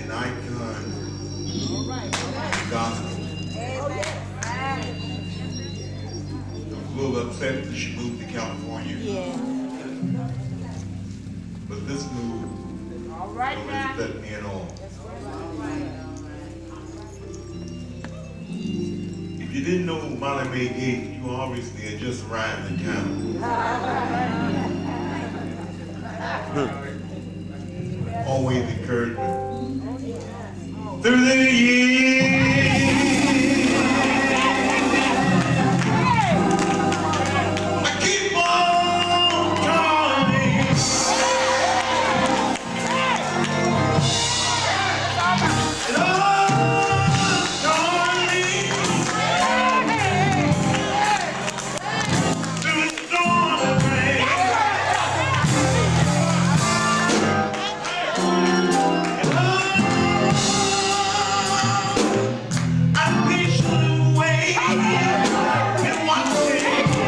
an icon of gospel. I was a little upset that she moved to California. Yeah. But this move really let me in on. If you didn't know Molly Mae Gates, you obviously had just arrived in town. Always encouragement. Through the years, I keep on turning. And on turning through the storm and rain.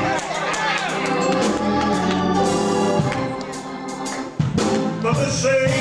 But they say